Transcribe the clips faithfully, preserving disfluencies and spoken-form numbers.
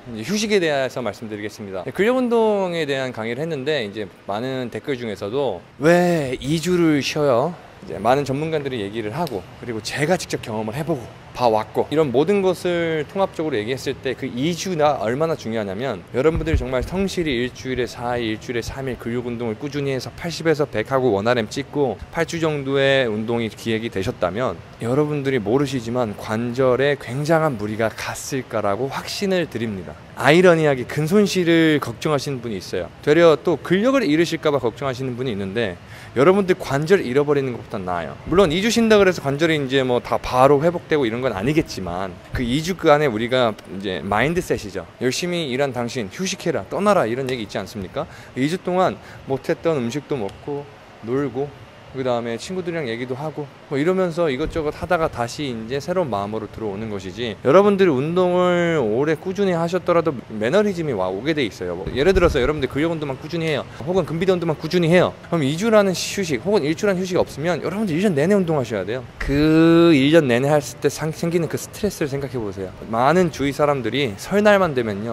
이제 휴식에 대해서 말씀드리겠습니다. 근력 운동에 대한 강의를 했는데 이제 많은 댓글 중에서도 왜 이 주를 쉬어요? 이제 많은 전문가들이 얘기를 하고, 그리고 제가 직접 경험을 해보고 봐왔고, 이런 모든 것을 통합적으로 얘기했을 때 그 이 주가 얼마나 중요하냐면, 여러분들이 정말 성실히 일주일에 사 일, 일주일에 삼 일 근력 운동을 꾸준히 해서 팔십에서 백 하고 원알엠 찍고 팔 주 정도의 운동이 기획이 되셨다면, 여러분들이 모르시지만 관절에 굉장한 무리가 갔을까라고 확신을 드립니다. 아이러니하게 근손실을 걱정하시는 분이 있어요. 되려 또 근력을 잃으실까봐 걱정하시는 분이 있는데, 여러분들 관절 잃어버리는 것보다 나아요. 물론 이 주 쉰다 그래서 관절이 이제 뭐 다 바로 회복되고 이런 건 아니겠지만, 그 이 주간에 우리가 이제 마인드셋이죠. 열심히 일한 당신 휴식해라, 떠나라, 이런 얘기 있지 않습니까? 이 주 동안 못했던 음식도 먹고 놀고, 그 다음에 친구들이랑 얘기도 하고 뭐 이러면서 이것저것 하다가 다시 이제 새로운 마음으로 들어오는 것이지, 여러분들이 운동을 오래 꾸준히 하셨더라도 매너리즘이 와 오게 돼 있어요. 뭐 예를 들어서 여러분들 근력 운동만 꾸준히 해요, 혹은 근비대 운동만 꾸준히 해요. 그럼 이 주라는 휴식 혹은 일 주라는 휴식이 없으면 여러분들 일 년 내내 운동하셔야 돼요. 그 일 년 내내 했을 때 생기는 그 스트레스를 생각해 보세요. 많은 주위 사람들이 설날만 되면요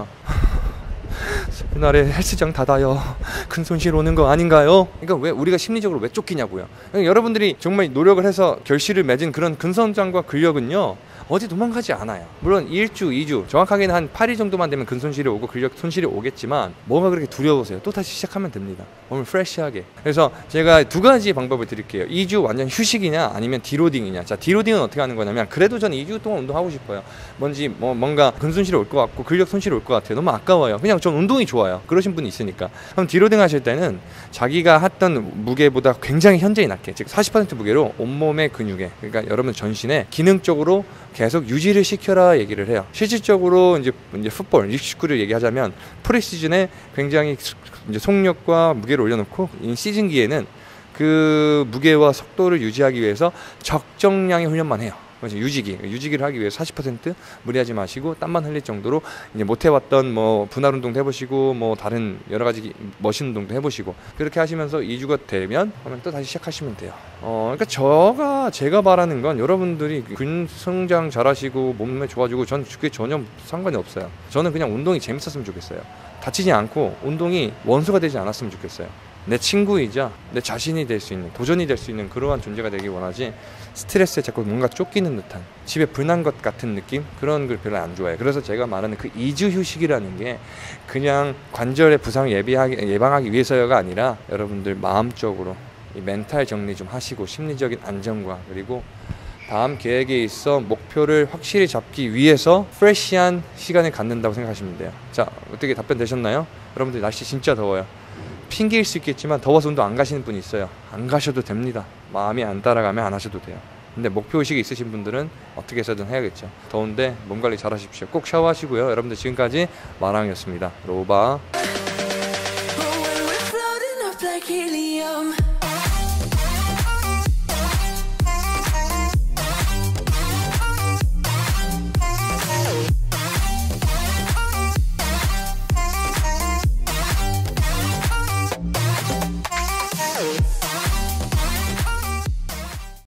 그날에 헬스장 닫아요, 큰 손실 오는 거 아닌가요? 그러니까 왜 우리가 심리적으로 왜 쫓기냐고요. 그러니까 여러분들이 정말 노력을 해서 결실을 맺은 그런 근성장과 근력은요 어디 도망가지 않아요. 물론 일 주, 이 주, 정확하게는 한 팔 일 정도만 되면 근손실이 오고 근력 손실이 오겠지만, 뭐가 그렇게 두려우세요? 또 다시 시작하면 됩니다. 몸을 프레시하게. 그래서 제가 두 가지 방법을 드릴게요. 이 주 완전 휴식이냐 아니면 디로딩이냐. 자, 디로딩은 어떻게 하는 거냐면, 그래도 저는 이 주 동안 운동하고 싶어요. 뭔지 뭐 뭔가 근손실이 올 것 같고 근력 손실이 올 것 같아요. 너무 아까워요. 그냥 전 운동이 좋아요. 그러신 분이 있으니까. 그럼 디로딩 하실 때는 자기가 했던 무게보다 굉장히 현저히 낮게, 즉 사십 퍼센트 무게로 온몸의 근육에, 그러니까 여러분 전신에 기능적으로 계속 유지를 시켜라 얘기를 해요. 실질적으로 이제 이제 풋볼 육십구를 얘기하자면, 프리시즌에 굉장히 이제 속력과 무게를 올려놓고, 이 시즌기에는 그 무게와 속도를 유지하기 위해서 적정량의 훈련만 해요. 유지기, 유지기를 하기 위해서 사십 퍼센트 무리하지 마시고 땀만 흘릴 정도로 이제 못 해봤던 뭐 분할 운동도 해보시고 뭐 다른 여러 가지 머신 운동도 해보시고, 그렇게 하시면서 이 주가 되면 하면 또 다시 시작하시면 돼요. 어, 그러니까 저가 제가 바라는 건 여러분들이 근육 성장 잘하시고 몸매 좋아지고, 전 그게 전혀 상관이 없어요. 저는 그냥 운동이 재밌었으면 좋겠어요. 다치지 않고 운동이 원수가 되지 않았으면 좋겠어요. 내 친구이자 내 자신이 될 수 있는, 도전이 될 수 있는 그러한 존재가 되길 원하지, 스트레스에 자꾸 뭔가 쫓기는 듯한, 집에 불난 것 같은 느낌? 그런 걸 별로 안 좋아해요. 그래서 제가 말하는 그 이 주 휴식이라는 게 그냥 관절의 부상을 예비하기, 예방하기 위해서가 아니라, 여러분들 마음적으로 이 멘탈 정리 좀 하시고, 심리적인 안정과, 그리고 다음 계획에 있어 목표를 확실히 잡기 위해서 프레시한 시간을 갖는다고 생각하시면 돼요. 자, 어떻게 답변 되셨나요? 여러분들 날씨 진짜 더워요. 핑계일 수 있겠지만 더워서 운동 안 가시는 분이 있어요. 안 가셔도 됩니다. 마음이 안 따라가면 안 하셔도 돼요. 근데 목표의식이 있으신 분들은 어떻게 해서든 해야겠죠. 더운데 몸 관리 잘 하십시오. 꼭 샤워하시고요. 여러분들 지금까지 마랑이었습니다. 로바.